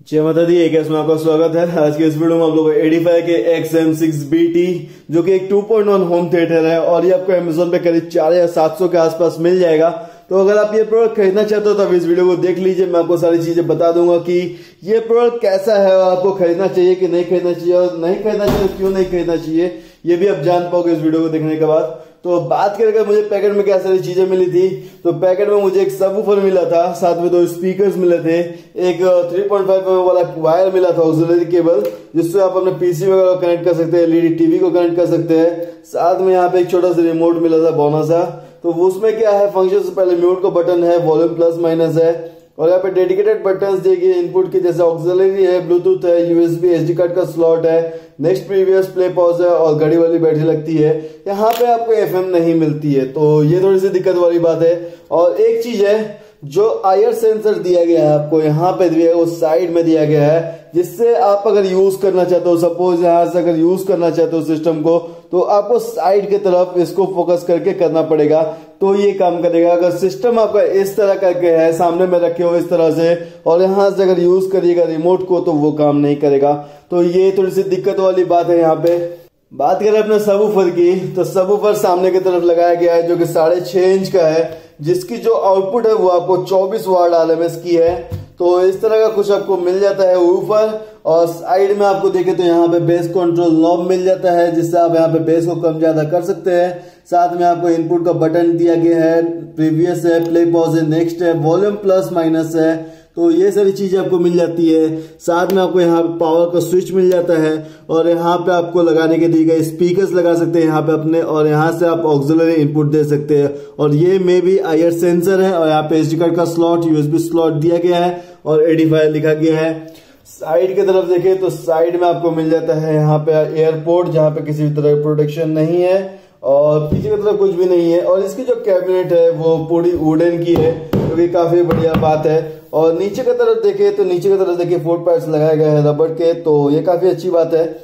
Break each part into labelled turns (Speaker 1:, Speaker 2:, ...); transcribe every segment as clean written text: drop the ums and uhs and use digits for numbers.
Speaker 1: जय माता दी। एक इसमें आपका स्वागत है। आज के इस वीडियो में आप लोग एडिफाई के XM6BT जो कि एक 2.1 होम थिएटर है और ये आपको अमेजोन पे करीब 4700 के आसपास मिल जाएगा। तो अगर आप ये प्रोडक्ट खरीदना चाहते हो तो आप इस वीडियो को देख लीजिए। मैं आपको सारी चीजें बता दूंगा कि ये प्रोडक्ट कैसा है और आपको खरीदना चाहिए कि नहीं खरीदना चाहिए, और नहीं खरीदना चाहिए तो क्यों नहीं खरीदना चाहिए, ये भी आप जान पाओगे इस वीडियो को देखने के बाद। तो बात करें अगर मुझे पैकेट में क्या सारी चीजें मिली थी, तो पैकेट में मुझे एक सबवूफर मिला था, साथ में 2 स्पीकर्स मिले थे, एक 3.5 mm वाला वायर मिला था ऑक्सिलरी केबल जिससे आप अपने पीसी वगैरह कनेक्ट कर सकते हैं, एलईडी टीवी को कनेक्ट कर सकते हैं। साथ में यहाँ पे एक छोटा सा रिमोट मिला था बोना सा। तो उसमें क्या है, फंक्शन से पहले म्यूट का बटन है, वॉल्यूम प्लस माइनस है, और यहाँ पे डेडिकेटेड बटन्स देखिए इनपुट के, जैसे ऑक्सिलरी है, ब्लूटूथ है, यूएसबी एसडी कार्ड का स्लॉट है, नेक्स्ट प्रीवियस प्ले पॉज है और घड़ी वाली बैटरी लगती है। यहाँ पे आपको एफएम नहीं मिलती है, तो ये थोड़ी सी दिक्कत वाली बात है। और एक चीज है, जो आयर सेंसर दिया गया है आपको यहाँ पे दिया है, वो साइड में दिया गया है, जिससे आप अगर यूज करना चाहते हो, सपोज यहाँ से अगर यूज करना चाहते हो सिस्टम को, तो आपको साइड की तरफ इसको फोकस करके करना पड़ेगा, तो ये काम करेगा। अगर सिस्टम आपका इस तरह करके है, सामने में रखे हो इस तरह से, और यहाँ से अगर यूज करिएगा रिमोट को, तो वो काम नहीं करेगा। तो ये थोड़ी सी दिक्कत वाली बात है यहाँ पे। बात करें अपने सबवूफर की, तो सबवूफर सामने की तरफ लगाया गया है जो कि 6.5 इंच का है, जिसकी जो आउटपुट है वो आपको 24 वाट RMS की है। तो इस तरह का कुछ आपको मिल जाता है ऊपर। और साइड में आपको देखें तो यहाँ पे बेस कंट्रोल नॉब मिल जाता है, जिससे आप यहाँ पे बेस को कम ज्यादा कर सकते हैं। साथ में आपको इनपुट का बटन दिया गया है, प्रीवियस है, प्ले पॉज है, नेक्स्ट है, वॉल्यूम प्लस माइनस है, तो ये सारी चीजें आपको मिल जाती है। साथ में आपको यहाँ पे पावर का स्विच मिल जाता है, और यहाँ पे आपको लगाने के दिए गए स्पीकर्स लगा सकते हैं यहाँ पे अपने, और यहाँ से आप ऑक्सिलरी इनपुट दे सकते हैं। और ये में भी आयर सेंसर है, और यहाँ पे एसडी कार्ड का स्लॉट, यूएसबी स्लॉट दिया गया है, और एडिफाई लिखा गया है। साइड की तरफ देखें तो साइड में आपको मिल जाता है यहाँ पे एयरपोर्ट, जहाँ पे किसी भी तरह की प्रोटेक्शन नहीं है, और पीछे की तरफ कुछ भी नहीं है। और इसकी जो कैबिनेट है वो पूरी वुडन की है, जो कि काफी बढ़िया बात है। और नीचे की तरफ देखें तो नीचे की तरफ देखिए 4 पैड्स लगाए गए हैं रबड़ के, तो ये काफी अच्छी बात है।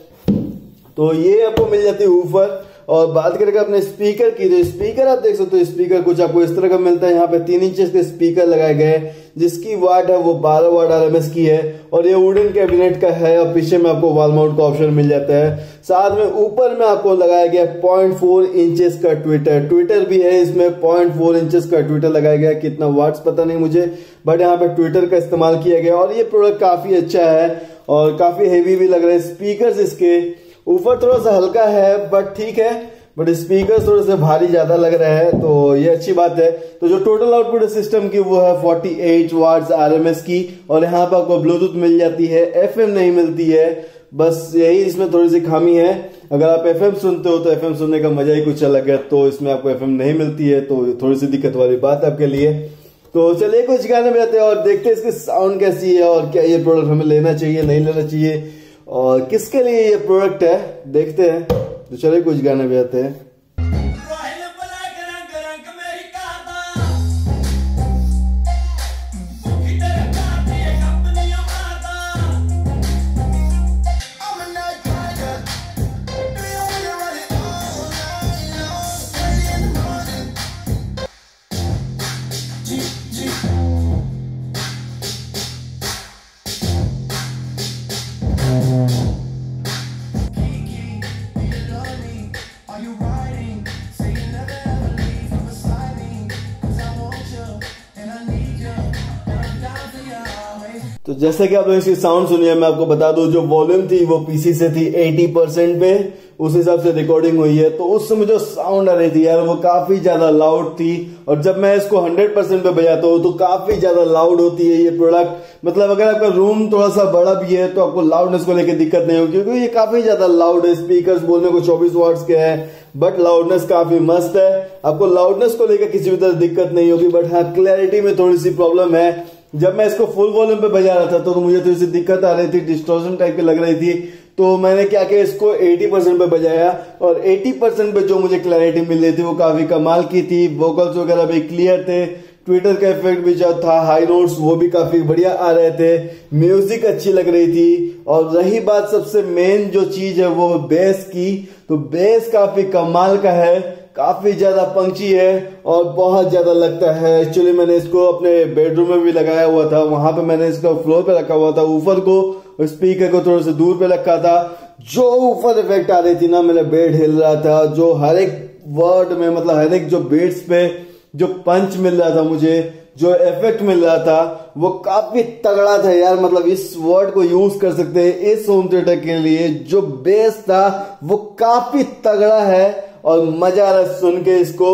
Speaker 1: तो ये आपको मिल जाती है ऊपर। और बात करेंगे अपने स्पीकर की, तो स्पीकर आप देख सकते हो, स्पीकर कुछ आपको इस तरह का मिलता है। यहाँ पे 3 इंच के स्पीकर लगाए गए हैं, जिसकी वाट है वो 12 वाट RMS की है, और ये वुडन कैबिनेट का है। और पीछे में आपको वॉल माउंट का ऑप्शन मिल जाता है। साथ में ऊपर में आपको लगाया गया 0.4 इंचेस का ट्विटर भी है इसमें, 0.4 इंचेस का ट्विटर लगाया गया। कितना वाट्स पता नहीं मुझे, बट यहाँ पे ट्विटर का इस्तेमाल किया गया। और ये प्रोडक्ट काफी अच्छा है और काफी हेवी भी लग रहे हैं। स्पीकर इसके ऊपर थोड़ा सा हल्का है बट ठीक है, बट स्पीकर थोड़े से भारी ज्यादा लग रहे हैं, तो ये अच्छी बात है। तो जो टोटल आउटपुट है सिस्टम की वो है 48 वाट्स RMS की, और यहाँ पर आपको ब्लूटूथ मिल जाती है, FM नहीं मिलती है, बस यही इसमें थोड़ी सी खामी है। अगर आप FM सुनते हो तो FM सुनने का मजा ही कुछ अलग है, तो इसमें आपको FM नहीं मिलती है, तो थोड़ी सी दिक्कत वाली बात है आपके लिए। तो चलिए कुछ गाने में आते हैं और देखते हैं इसकी साउंड कैसी है, और क्या ये प्रोडक्ट हमें लेना चाहिए नहीं लेना चाहिए, और किसके लिए ये प्रोडक्ट है देखते हैं। तो चलिए कुछ गाने भी आते हैं। तो जैसे कि आप लोग इसकी साउंड सुनिए, मैं आपको बता दूं जो वॉल्यूम थी वो पीसी से थी 80% पे, उस हिसाब से रिकॉर्डिंग हुई है। तो उस समय जो साउंड आ रही थी यार वो काफी ज्यादा लाउड थी, और जब मैं इसको 100% पे बजाता हूँ तो काफी ज्यादा लाउड होती है ये प्रोडक्ट। मतलब अगर आपका रूम थोड़ा सा बड़ा भी है तो आपको लाउडनेस को लेकर दिक्कत नहीं होगी, क्योंकि ये काफी ज्यादा लाउड है। स्पीकर्स बोलने को 24 वाट्स के हैं, बट लाउडनेस काफी मस्त है। आपको लाउडनेस को लेकर किसी भी तरह दिक्कत नहीं होगी, बट हाँ क्लैरिटी में थोड़ी सी प्रॉब्लम है। जब मैं इसको फुल वॉल्यूम पे बजा रहा था तो मुझे थोड़ी सी दिक्कत आ रही थी, डिस्टॉर्शन टाइप की लग रही थी। तो मैंने क्या किया, इसको 80% पे बजाया, और 80% पे जो मुझे क्लैरिटी मिल रही थी वो काफी कमाल की थी। वोकल्स वगैरह भी क्लियर थे, ट्विटर का इफेक्ट भी जो था, हाई नोट्स वो भी काफी बढ़िया आ रहे थे, म्यूजिक अच्छी लग रही थी। और रही बात सबसे मेन जो चीज है वो बेस की, तो बेस काफी कमाल का है। काफी ज्यादा पंची है और बहुत ज्यादा लगता है। एक्चुअली मैंने इसको अपने बेडरूम में भी लगाया हुआ था, वहां पे मैंने इसका फ्लोर पे रखा हुआ था, ऊपर को स्पीकर को थोड़ा सा दूर पे रखा था। जो ऊपर इफेक्ट आ रही थी ना, मेरा बेड हिल रहा था, जो हर एक वर्ड में मतलब हर एक जो बेड्स पे जो पंच मिल रहा था मुझे, जो इफेक्ट मिल रहा था वो काफी तगड़ा था यार। मतलब इस वर्ड को यूज कर सकते हैं इस होम थिएटर के लिए। जो बेस था वो काफी तगड़ा है और मजा आ रहा है सुन के इसको।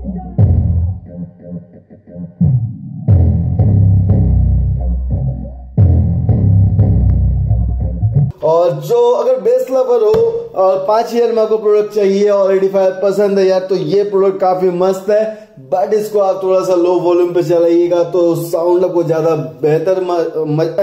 Speaker 1: और जो अगर बेस लवर हो और 5000 mAh को प्रोडक्ट चाहिए और एडिफायर पसंद है यार, तो ये प्रोडक्ट काफी मस्त है। बट इसको आप थोड़ा सा लो वॉल्यूम पे चलाइएगा तो साउंड आपको ज्यादा बेहतर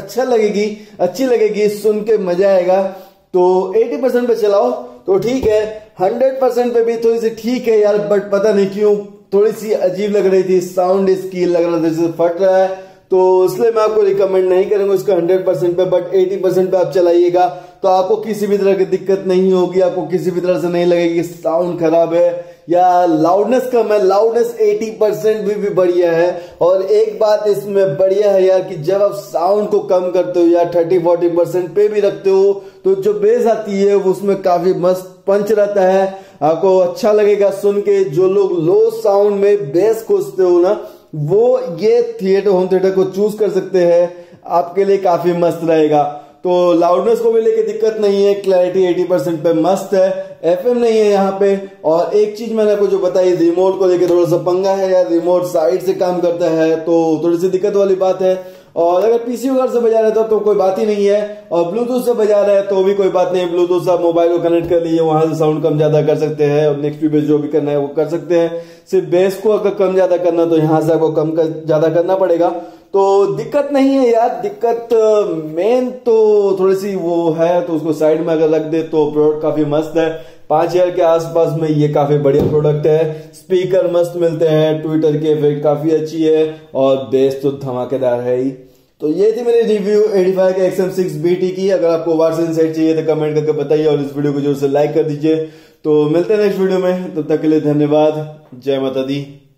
Speaker 1: अच्छी लगेगी, सुन के मजा आएगा। तो 80% पे चलाओ तो ठीक है, 100% पे भी थोड़ी सी ठीक है यार, बट पता नहीं क्यों थोड़ी सी अजीब लग रही थी, साउंड इसकी लग रहा था जैसे फट रहा है। तो इसलिए मैं आपको रिकमेंड नहीं करूंगा इसका 100% पे, बट 80% पे आप चलाइएगा तो आपको किसी भी तरह की दिक्कत नहीं होगी। आपको किसी भी तरह से नहीं लगेगी कि साउंड खराब है या लाउडनेस कम है। लाउडनेस 80% भी बढ़िया है। और एक बात इसमें बढ़िया है यार कि जब आप साउंड को कम करते हो या 30-40% पे भी रखते हो तो जो बेस आती है उसमें काफी मस्त पंच रहता है, आपको अच्छा लगेगा सुन के। जो लोग लो साउंड में बेस खोजते हो ना, वो ये होम थिएटर को चूज कर सकते हैं, आपके लिए काफी मस्त रहेगा। तो लाउडनेस को भी लेके दिक्कत नहीं है, क्लैरिटी 80% पे मस्त है, एफएम नहीं है यहाँ पे। और एक चीज मैंने आपको जो बताई, रिमोट को लेके थोड़ा सा पंगा है यार, रिमोट साइड से काम करता है तो थोड़ी सी दिक्कत वाली बात है। और अगर पीसी वगैरह से बजा रहे हो तो कोई बात ही नहीं है, और ब्लूटूथ से बजा रहे हैं तो भी कोई बात नहीं है। ब्लूटूथ से आप मोबाइल को कनेक्ट कर लीजिए, वहां से साउंड कम ज्यादा कर सकते हैं और नेक्स्ट बेस जो भी करना है वो कर सकते हैं। सिर्फ बेस को अगर कम ज्यादा करना तो यहाँ से आपको कम ज्यादा करना पड़ेगा। तो दिक्कत नहीं है यार, दिक्कत मेन तो थोड़ी सी वो है, तो उसको साइड में अगर रख दे तो प्रोडक्ट काफी मस्त है। 5000 के आसपास में ये काफी बढ़िया प्रोडक्ट है। स्पीकर मस्त मिलते हैं, ट्विटर की इफेक्ट काफी अच्छी है और बेस तो धमाकेदार है ही। तो ये थी मेरी रिव्यू एडिफायर के XM6BT की। अगर आपको वार्स इनसाइट चाहिए तो कमेंट करके बताइए और इस वीडियो को जरूर से लाइक कर दीजिए। तो मिलते हैं नेक्स्ट वीडियो में, तब तक के लिए धन्यवाद। जय माता दी।